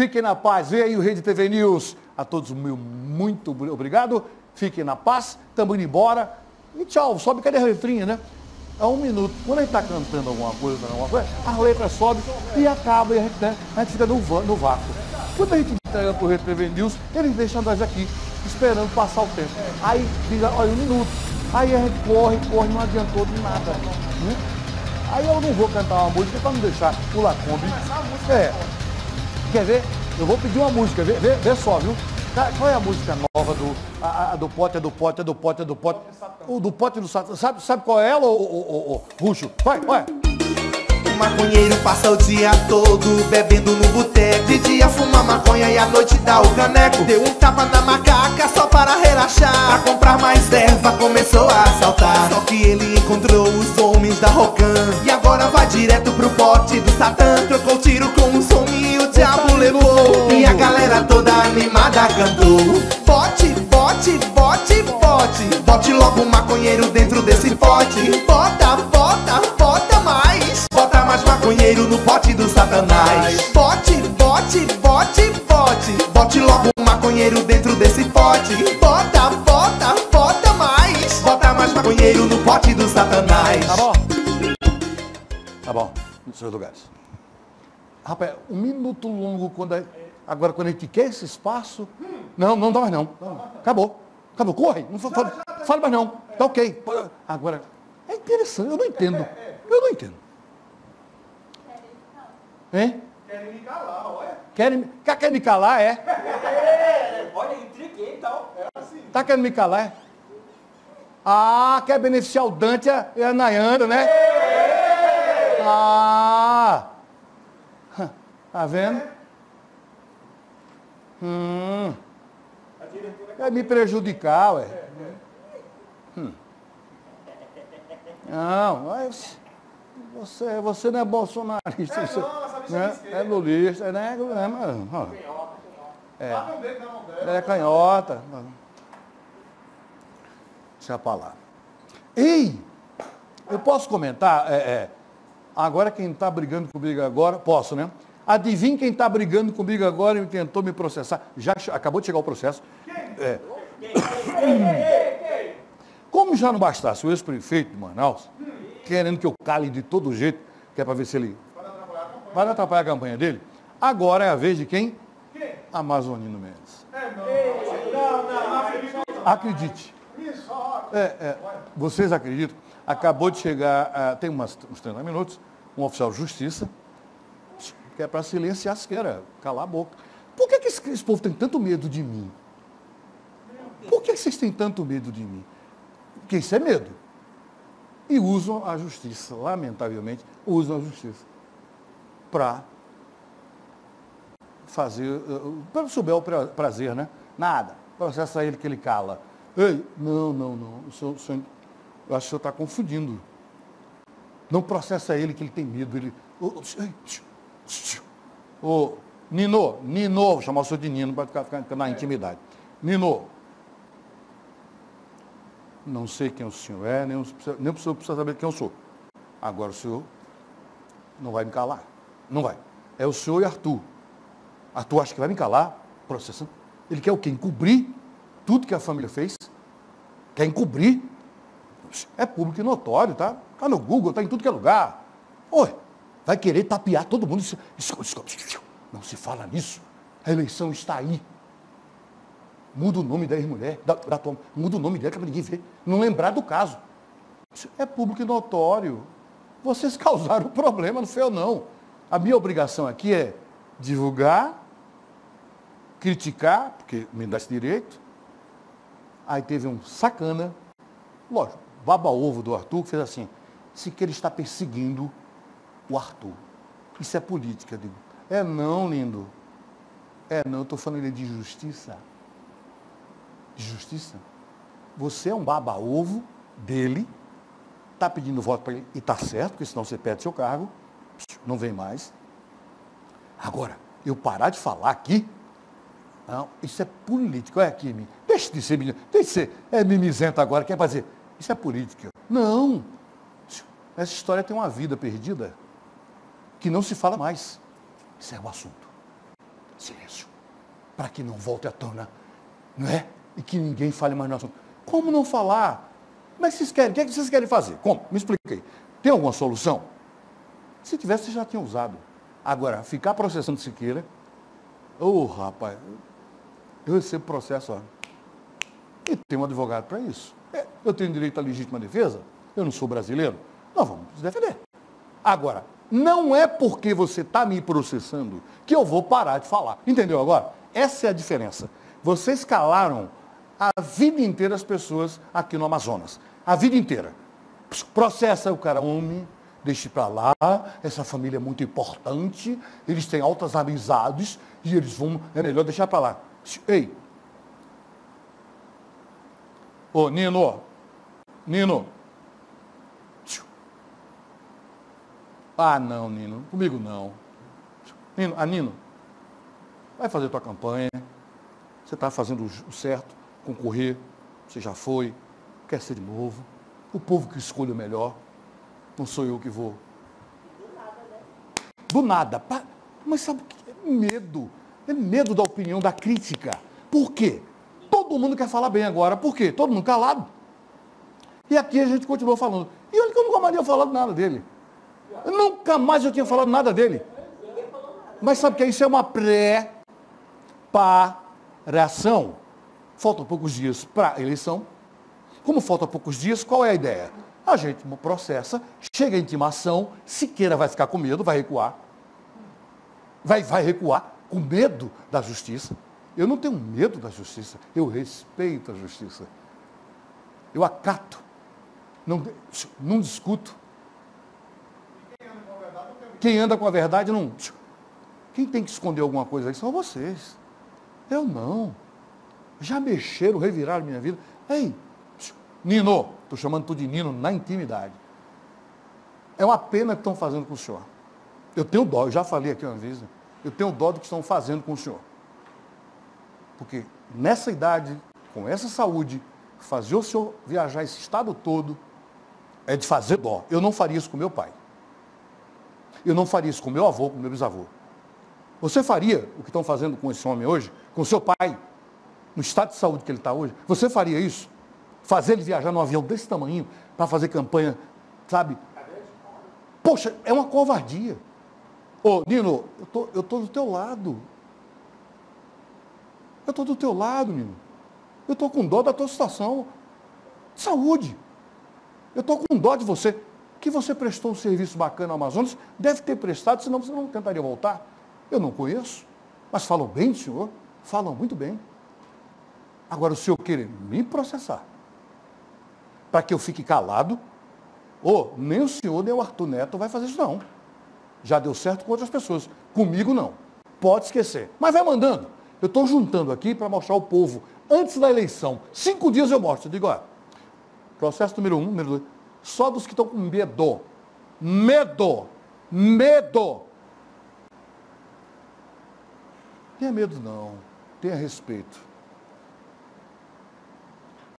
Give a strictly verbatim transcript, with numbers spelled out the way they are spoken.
Fiquem na paz. Vem aí o Rede T V News. A todos, meu muito obrigado. Fiquem na paz. Estamos indo embora. E tchau. Sobe, cadê a letrinha, né? É um minuto. Quando a gente está cantando alguma coisa, alguma coisa, as letras sobem e acaba e a gente, né, a gente fica no, no vácuo. Quando a gente entrega para o Rede T V News, eles deixam nós aqui, esperando passar o tempo. Aí diz, olha, um minuto. Aí a gente corre, corre, não adiantou de nada. Né? Aí eu não vou cantar uma música para não deixar o Lacombe. É. Quer ver? Eu vou pedir uma música, vê, vê, vê só, viu? Qual é a música nova do, a, a do pote, é do pote, é do pote, é do pote? O do pote do Satã. Sabe, sabe qual é ela, ô, ô, ô, Ruxo? Vai, vai. O maconheiro passa o dia todo bebendo no boteco. De dia fuma maconha e à noite dá o caneco. Deu um tapa na macaca só para relaxar. Pra comprar mais erva começou a assaltar. Só que ele encontrou os homens da Rocan e agora vai direto pro pote do Satã. Trocou tiro com o som e o diabo levou. E a galera toda animada cantou: bote, bote, bote, bote. Bote logo o maconheiro dentro desse pote. Bota, bota, bota mais. Bota mais maconheiro no pote do Satanás. Bote, bote, bote, bote. Bote logo o maconheiro dentro desse pote. Bota, bota, bota mais. Bota mais maconheiro no pote do Satanás. Tá bom? Tá bom, nos seus lugares. Rapaz, um minuto longo quando a, agora quando a gente quer esse espaço. Não, não dá mais não. Acabou. Acabou, corre. Não fala, fala mais não. Tá ok. Agora, é interessante, eu não entendo. Eu não entendo. Hein? Querem me calar, olha. Querem, quer me calar, é? É, olha, intriguei e tal. É assim. Tá querendo me calar, é? Ah, quer beneficiar o Dante e a Nayanda, né? Ah! Tá vendo? Hum. Quer me prejudicar, ué. Hum. Não, mas você, você não é bolsonarista. Você, né? É lulista, né? É, é, é canhota. Deixa pra lá. Ei! Eu posso comentar? É, é, agora quem está brigando comigo agora, posso, né? Adivinha quem está brigando comigo agora e tentou me processar? Já acabou de chegar o processo. É. Como já não bastasse o ex-prefeito de Manaus, querendo que eu cale de todo jeito, que é para ver se ele vai atrapalhar a campanha dele, agora é a vez de quem? Amazonino Mendes. Acredite. É, é, vocês acreditam? Acabou de chegar, uh, tem umas, uns trinta minutos, um oficial de justiça, que é para silenciar as queiras, calar a boca. Por que, que esse, esse povo tem tanto medo de mim? Por que, que vocês têm tanto medo de mim? Porque isso é medo. E usam a justiça, lamentavelmente, usam a justiça para fazer, para souber o prazer, né? Nada. Processa ele que ele cala. Ei, não, não, não. O senhor, o senhor, eu acho que o senhor está confundindo. Não processa ele que ele tem medo. Ele, oh, oh, Nino, Nino, vou chamar o senhor de Nino para ficar, ficar na intimidade. Nino, não sei quem o senhor é, nem o, nem o senhor precisa saber quem eu sou. Agora o senhor não vai me calar. Não vai. É o senhor e Arthur. Arthur acha que vai me calar, processando. Ele quer o quê? Encobrir tudo que a família fez. Quer encobrir. É público e notório, tá? Está no Google, está em tudo que é lugar. Oi, vai querer tapear todo mundo. Não se fala nisso. A eleição está aí. Muda o nome da ex-mulher, da, da tua, muda o nome dela para ninguém ver. Não lembrar do caso. É público e notório. Vocês causaram o problema, não foi eu não. A minha obrigação aqui é divulgar, criticar, porque me dá esse direito. Aí teve um sacana, lógico, baba-ovo do Arthur, que fez assim, disse que ele está perseguindo o Arthur. Isso é política, digo. É não, lindo. É não, eu estou falando de justiça. De justiça. Você é um baba-ovo dele, está pedindo voto para ele, e está certo, porque senão você perde seu cargo, não vem mais. Agora, eu parar de falar aqui, não, isso é político. Olha aqui, deixa de ser menino, deixa de ser é mimizento agora, quer fazer? Isso é política. Não. Essa história tem uma vida perdida que não se fala mais. Isso é o assunto. silêncio, para que não volte à tona, não é? E que ninguém fale mais no assunto. Como não falar? Como é que vocês querem? O que é que vocês querem fazer? Como? Me expliquei. Tem alguma solução? Se tivesse, você já tinha usado. Agora, ficar processando Siqueira, ô oh, rapaz, eu recebo processo, ó, e tem um advogado para isso. É, eu tenho direito à legítima defesa, eu não sou brasileiro, nós vamos nos defender. Agora, não é porque você está me processando que eu vou parar de falar. Entendeu agora? Essa é a diferença. Vocês calaram a vida inteira as pessoas aqui no Amazonas. A vida inteira. Processa o cara, homem, deixe para lá, essa família é muito importante, eles têm altas amizades e eles vão, é melhor deixar para lá. Ei! Ô, Nino! Nino! Ah, não, Nino, comigo não. Nino, ah, Nino, vai fazer tua campanha, você está fazendo o certo, concorrer, você já foi, quer ser de novo, o povo que escolhe o melhor, não sou eu que vou. Do nada, né? Do nada. Pá. Mas sabe o que é medo? É medo da opinião, da crítica. Por quê? Todo mundo quer falar bem agora. Por quê? Todo mundo calado. E aqui a gente continua falando. E olha que eu nunca mais tinha falado nada dele. Eu nunca mais eu tinha falado nada dele. Mas sabe que isso é uma pré-paração. Faltam poucos dias para a eleição. Como faltam poucos dias, qual é a ideia? A gente processa, chega a intimação, Siqueira vai ficar com medo, vai recuar. Vai, vai recuar com medo da justiça. Eu não tenho medo da justiça, eu respeito a justiça. Eu acato. Não, não discuto. Quem anda com a verdade não... Quem tem que esconder alguma coisa aí são vocês. Eu não. Já mexeram, reviraram minha vida. Ei, Nino, estou chamando tu de Nino na intimidade. É uma pena que estão fazendo com o senhor. Eu tenho dó, eu já falei aqui uma vez, né? Eu tenho dó do que estão fazendo com o senhor. Porque nessa idade, com essa saúde, fazer o senhor viajar esse estado todo é de fazer dó. Eu não faria isso com meu pai. Eu não faria isso com meu avô, com meu bisavô. Você faria o que estão fazendo com esse homem hoje, com seu pai, no estado de saúde que ele está hoje? Você faria isso? Fazer ele viajar num avião desse tamanho para fazer campanha, sabe? Poxa, é uma covardia. Ô, Nino, eu tô, eu tô do teu lado. Eu estou do teu lado, Nino. Eu estou com dó da tua situação de saúde. Eu estou com dó de você. Que você prestou um serviço bacana ao Amazonas, deve ter prestado, senão você não tentaria voltar. Eu não conheço, mas falam bem do senhor, falam muito bem. Agora, o senhor querer me processar, para que eu fique calado, ou nem o senhor, nem o Arthur Neto vai fazer isso, não. Já deu certo com outras pessoas. Comigo, não. Pode esquecer. Mas vai mandando. Eu estou juntando aqui para mostrar ao povo, antes da eleição, cinco dias eu mostro. Eu digo, ó, processo número um, número dois, só dos que estão com medo. Medo. Medo. Tenha medo, não. Tenha respeito.